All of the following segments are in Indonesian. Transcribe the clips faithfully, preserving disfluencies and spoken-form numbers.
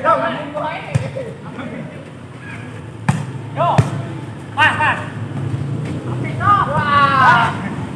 Yo, pas pas. Wah.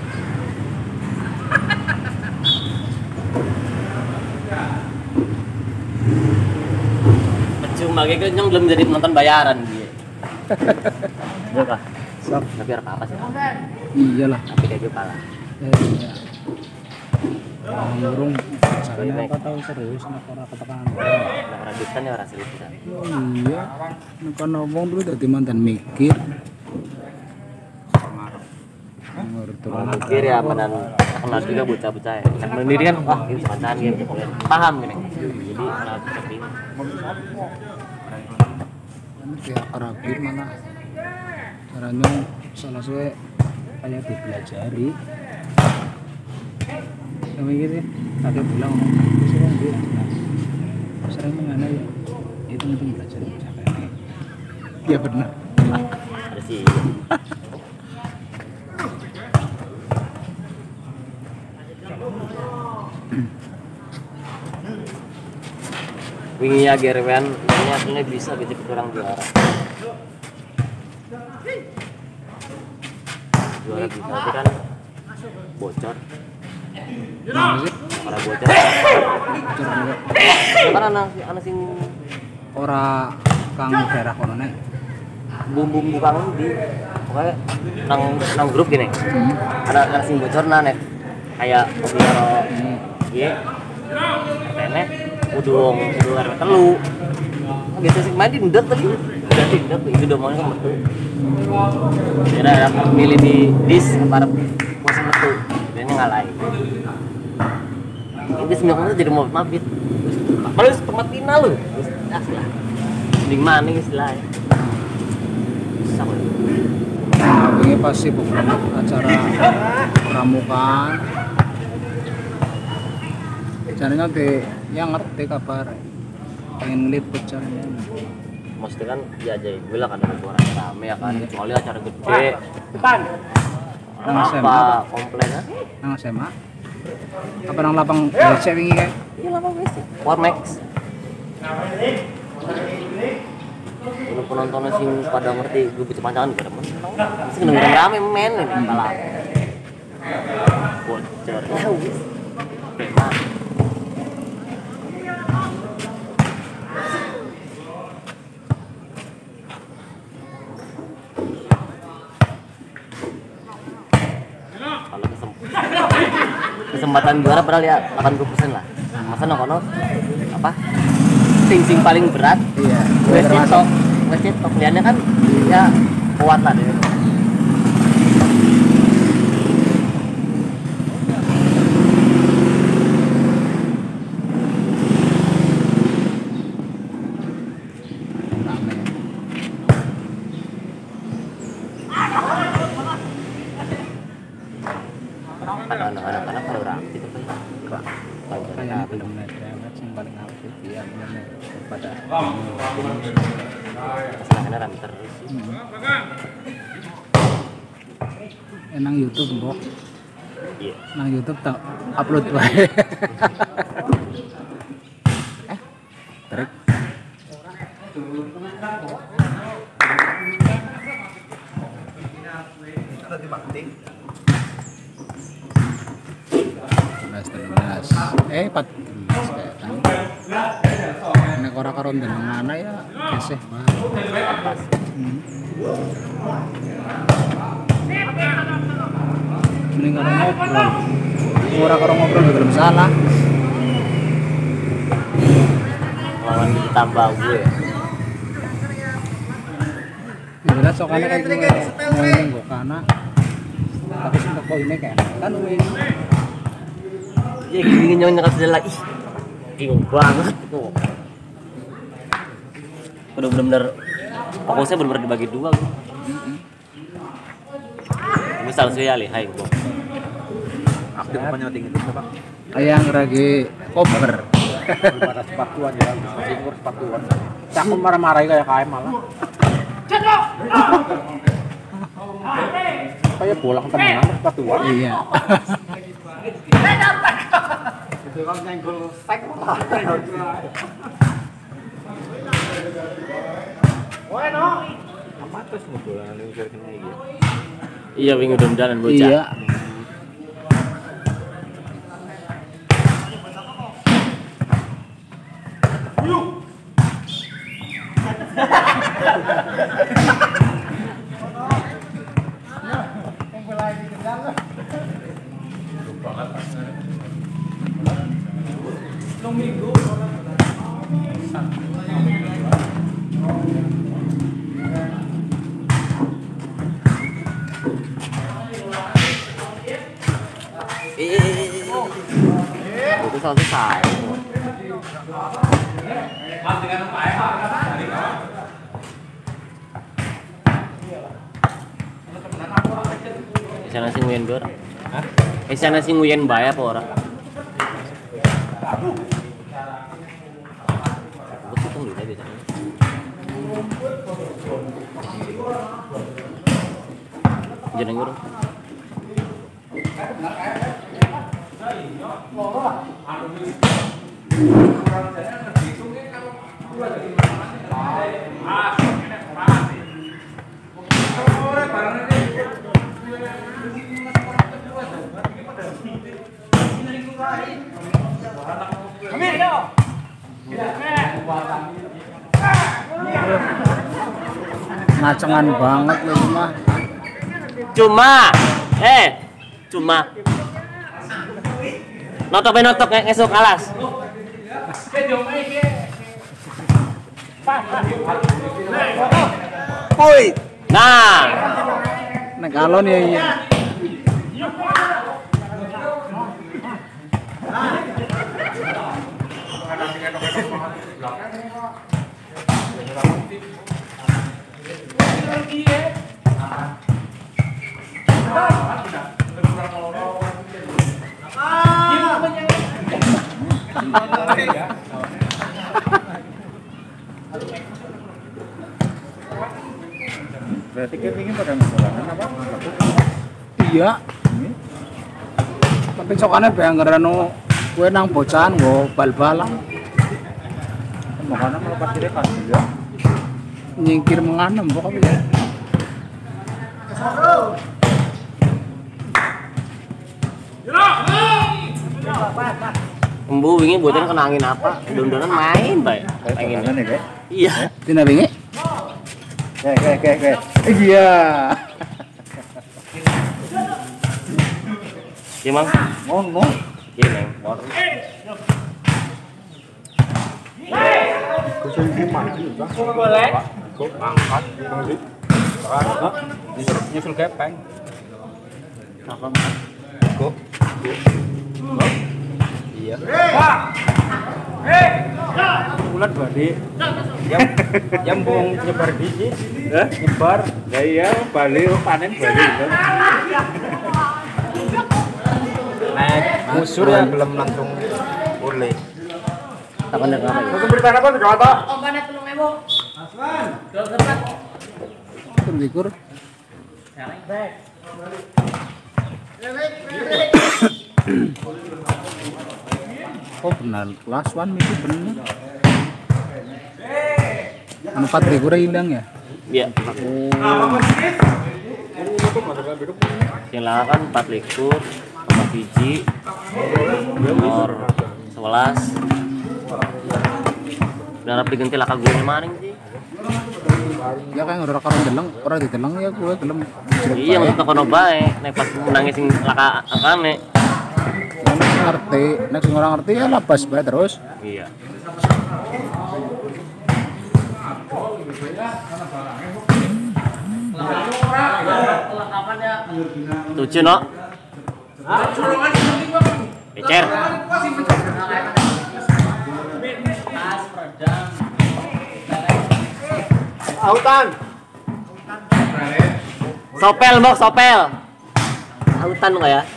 Cuma kayak nyong belum jadi penonton bayaran dia. Iya kah? Sok. Tapi apa sih? Iyalah. Tapi kayak gitu kalah. Iya. Ngurung caranya apa tahu serius nek ora ketekan. Nek ora dutan ya ora serius. Iya. Nek kono wong dulu dadi mantan mikir. Mikir ya menan kenal juga bocah-bocah ya. Nek sendiri kan wah ini semantan game paham gini. Jadi kenal seperti ini. Kayak Arabi mana caranya salah suwe kayak dipelajari kayak gitu ada bilang ngomong dia sering mengana ya itu penting belajar capek ya benar ada sih wingi ya gerwen ini aslinya bisa gitu kurang juara juara bisa tapi kan bocor para bocor kan anak anak sing ora kang daerah kono nek bumbu kang di pokoknya nang nang grup gini ada anak sing bocor nanek kayak kopi karo iya tenek udung udung R W telu biasa sih main di ndek tadi udah di ndek itu udah mau metu kira ada milih di dis para musim metu dia ngalahin ini sebenarnya jadi mau mabit malah tempat final loh asli lah mending mana istilahnya sama ini pasti beberapa acara pramukaan caranya ke yang ngerti kabar pengen ngeliput caranya maksudnya kan diajarin gue lah kan ada orang rame ya kan kecuali acara gede depan apa komplainnya nang S M A apa nang lapang W C wingi kae iya lapang W C Warmex kalau penontonnya sih pada ngerti gue bisa panjangan gue demen sih dengerin rame men ini kalah bocor ya wis memang kesempatan juara padahal ya delapan puluh persen lah masa nokono apa sing sing paling berat iya West Top West Top liannya kan ya kuat lah deh anak-anak kalau rapi itu kan kayak belum ada yang paling aktif ya benar pada masalahnya rame terus enang YouTube mbok iya nang YouTube tak upload wae eh trek eh empat belas kayak kan nek ora karo ndeleng mana ya geseh banget hmm. Mending karo ngobrol ora karo ngobrol juga belum salah lawan ditambah gue ya jelas sokane kayak gini ngomong gue karena tapi sing teko ini kayak kan wis ya gini nyong nyangka sudah ih bingung banget itu udah bener-bener fokusnya bener-bener dibagi dua gitu misal saya lihat hai gua aktif apanya tinggi itu pak ayang ragi kober pada sepatuan ya singkur sepatuan cakep marah-marah kayak K M malah kayak bolang temenan sepatuan iya itu kan nyenggol sek malah Terus ngobrol ning kene iki. Iya wingi udah jalan bocah. Iya. Itu selesai. Isana sing nguyen ber. Hah? Isana sing nguyen bae apa ora? Aku hitung dulu biasanya. Jeneng urang. Ngacengan banget lu mah. Cuma eh cuma notok be notok ngesuk alas. Woi, Nah, nek alon ya iya. Berarti kita ingin pada ngomongin apa? Iya. Tapi cokane bayang no kue nang bocahan go bal-balang. Makanya melepas diri kan ya. Nyingkir menganem pokoknya. embu wingi boten kena angin apa? Dondonan main bae. Pengen. Pengen ya, Kak? Iya. Tina bingi. Oke, oke, oke, oke. Iya. Iya, Mang. Ngono. Iya, Neng. Kucing ini mati juga. Boleh. Kok angkat nanti. Hah? Nyusul nyusul kepeng. Apa? Kok? Iya. Bulan badi. Yang yang bung nyebar biji. Eh? Nyebar. Ya iya, bali panen bali. Naik musur ya belum langsung boleh. Tak bener apa ya? Untuk berita apa tuh kata? Tur Oh benar, kelas one itu benar. Anu empat ribu hilang ya? Iya. Yang laka kan empat likur, empat biji, nomor sebelas. Dan harap diganti laka gue maning sih. Ya kan udah karo deleng, ora dideleng ya gue gelem. Iya, untuk kono bae, nek pas menangis sing laka angkane. Ya nek sing ngerti, nek sing ora ngerti ya labas bae terus. Iya. Tujuh no. Ecer. Autan. Sopel mbok, sopel. Autan enggak ya?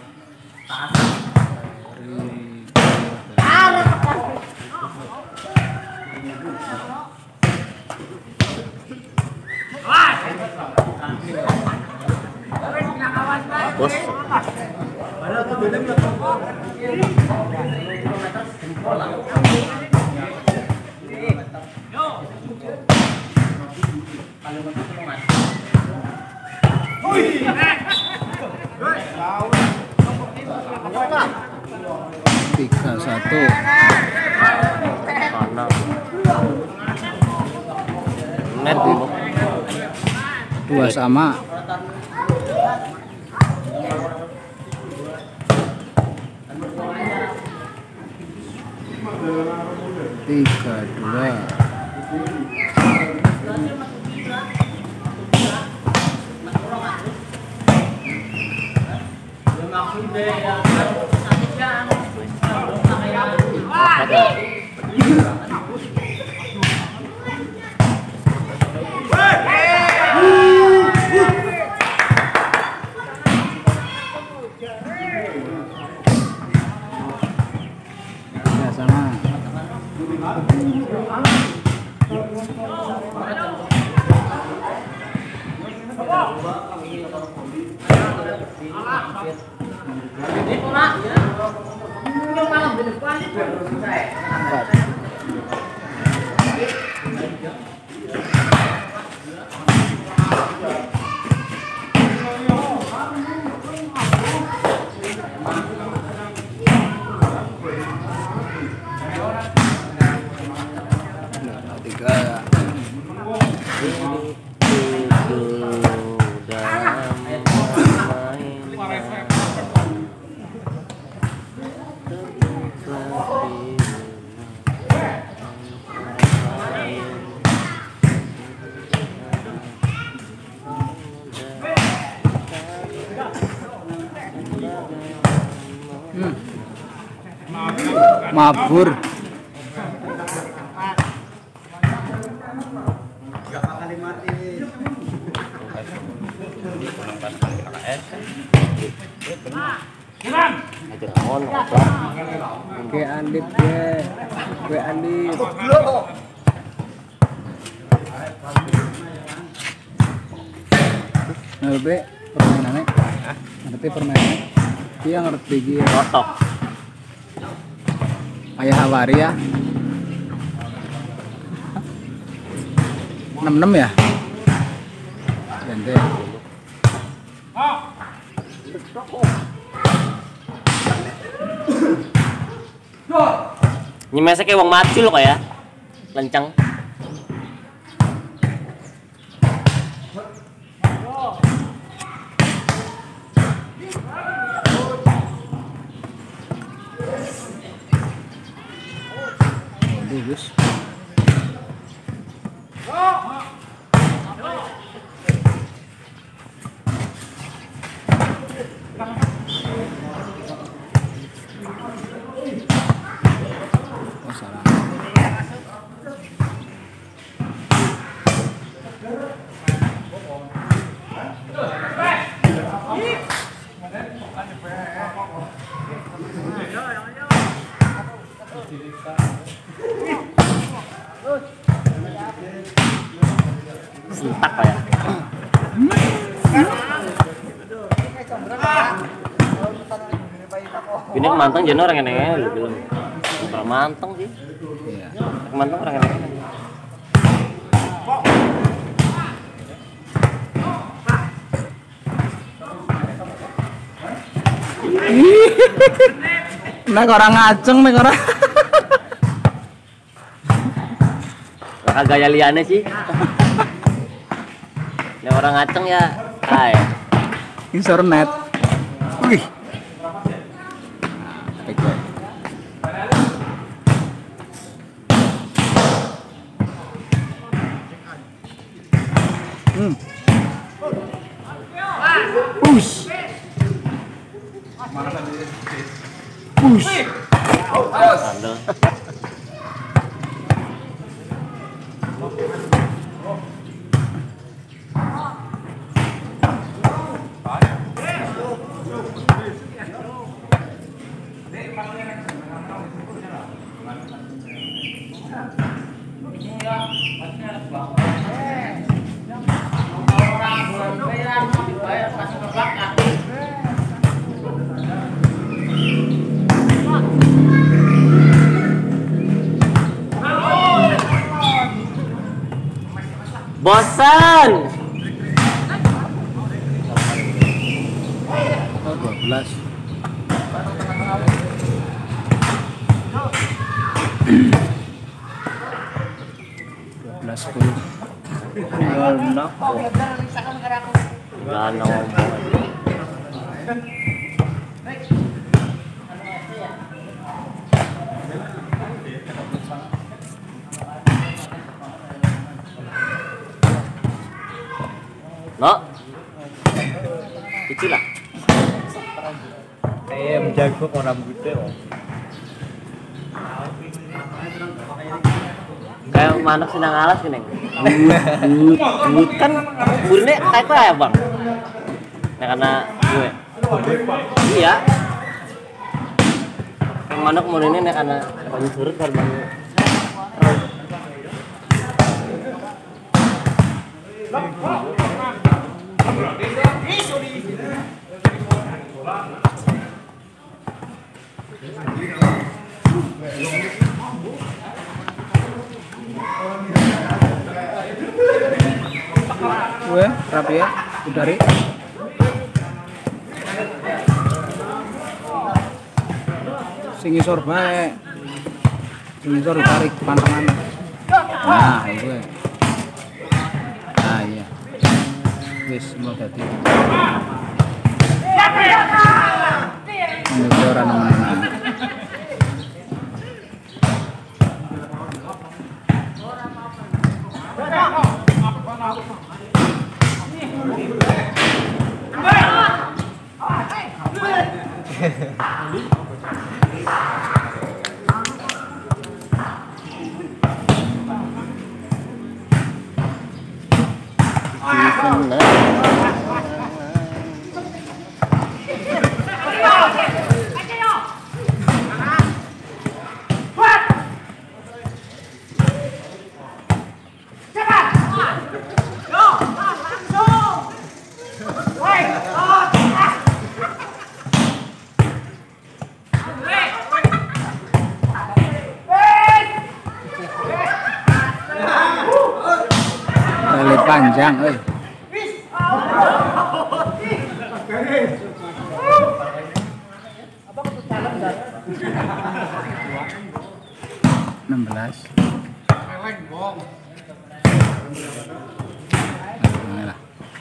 Bos. Tiga satu. Mana? Net dulu. Dua sama. Tiga dua. Tiga sama. Empat. Tiga. Hmm. Mabur. Aja on. Oke Andip ya. Gue Andip. Ngerti permainannya? Ngerti permainannya? Iya ngerti gitu. Rotok. Ayah Hawari ya. enam enam ya? Ganti. Nyemesek kayak wong macul kok ya. Lenceng. Bagus. Oh salah. Sentak pak ya. Ini manteng jadi orang yang nengel belum. Kalau manteng sih. Iya. Manteng orang yang nengel. Nek orang ngaceng nek orang. Kakak gaya liane sih. Ini orang ngaceng ya. Hai. Insor net. Wih. Baik baik. Hmm. Push. Push. Sandal. Bosan. Oh, dua belas. dua belas sepuluh. Enak. Enggak ngomong. No. Kecil lah. Kayak menjago orang gitu. Kayak manuk sinang alas gini. But, but kan burine kayak apa ya bang? Nah karena gue. Iya. Yang manuk mau ini karena banyak surut kan bang. Gue rapi ya, udari. Sing isor bae. Sing isor tarik pantangan. Nah, itu. Nah, iya. Wis mau dadi. Ini ora nang. Tali panjang, euy. enam belas. Inilah.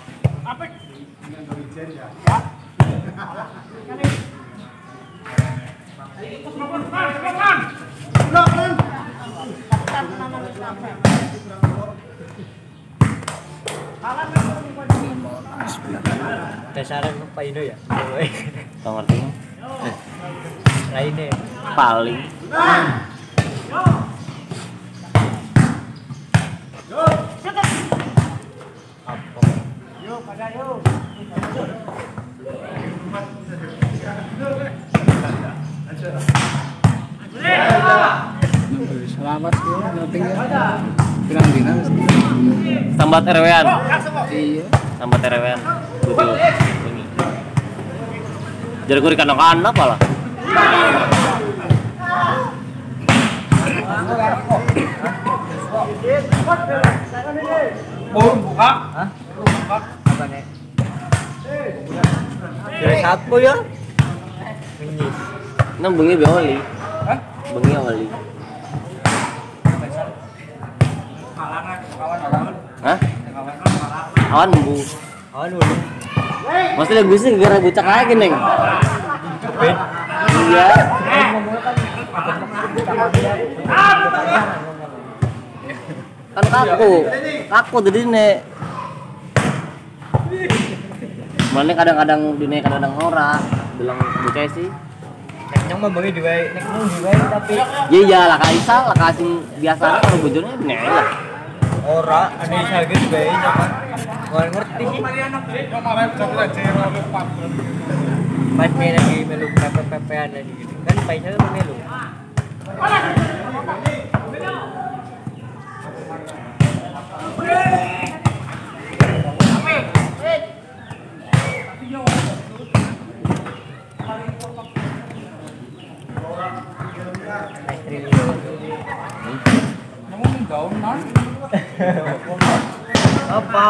Dasaran apa Indo ya? Tau ngerti? Lainnya Paling. Selamat sih, noting ya. Bilang dina mesti. Sambat R W-an. Iya. Sambat R W-an. Kudu bengi. Jadi gue ikan anak apa lah? Oh, buka. Hah? Buka. Apa nih? Dari satu ya? Bengi. Nang bengi be oli. Hah? Bengi oli. Hah? Awan bu. Awan dulu. Maksudnya gue sih gara bucak lagi neng. Ben. Iya. Kan kaku, kaku tadi nek. Mana kadang-kadang dunia kadang-kadang ora, bilang bucai sih. Yang mau bengi diwai, nek mau diwai tapi Iya iya lah kaisa lah kasing biasa kalau bujurnya nek lah. ora ada isa gitu bae nyaman. Gua ngerti sih. Pasti lagi melu pepe-pepean lagi gitu. Kan paisa kan melu. Apa?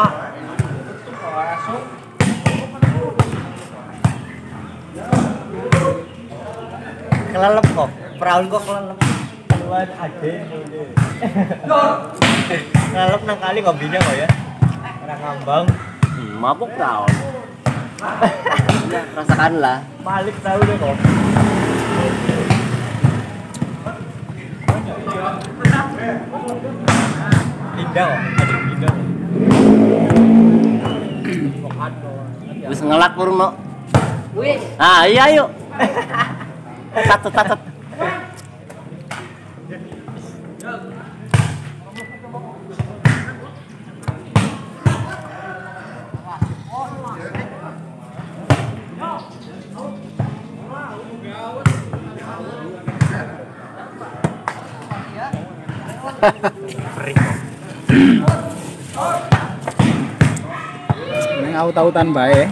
Kelelep kok. Perahu kok kelelep. Keluar ade. Kelelep nang kali ngobinya kok ya. Orang ngambang. Hmm, mabuk perahu. Ya, rasakanlah. Balik tahu deh kok. Indah kok, ada indah. Wis ngelak Purno. Wis. Ah, iya yuk. Tatet tatet. Ini aut-autan bae.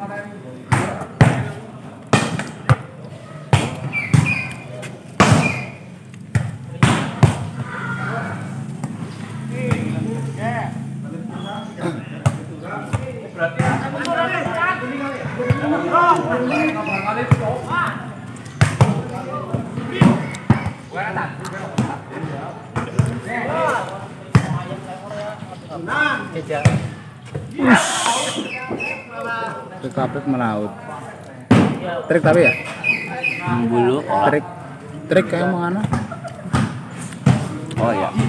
Trik kapit melaut. Trik tapi ya? Bulu. Trik. Trik kayak mana? Oh ya.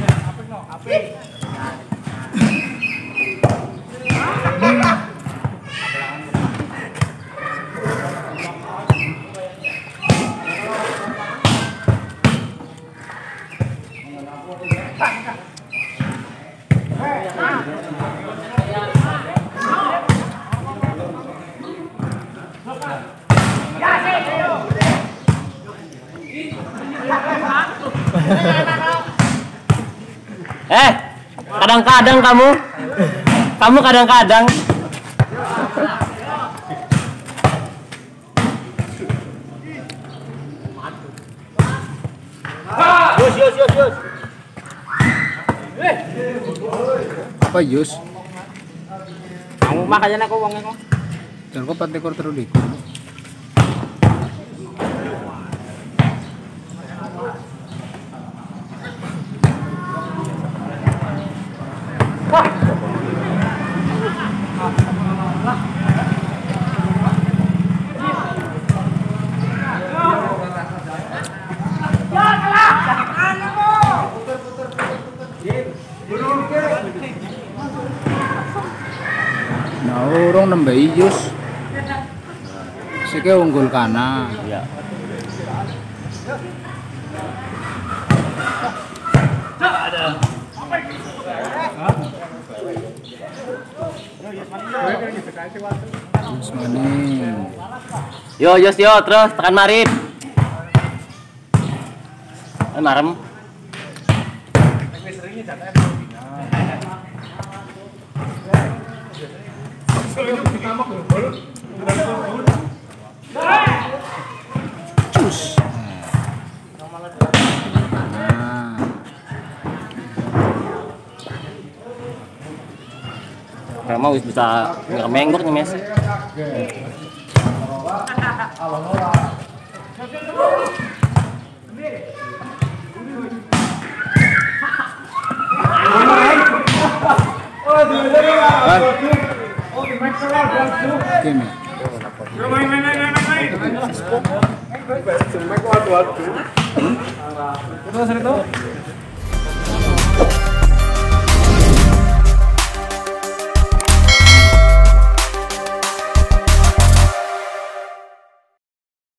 Eh, kadang-kadang kamu, kamu kadang-kadang. Yus, yus, yus, yus. Apa Yus? Kamu makanya aku uangnya kok. Jangan kok pat ekor terus dik. Nah, urung nambah Yus. Sike unggul kana. Iya. Yus maning. Yo, Yus, yo, terus tekan marit. Eh, marem. Cus. Nah. Karena wis bisa ngemenggok nih, Mes. Game. Terus itu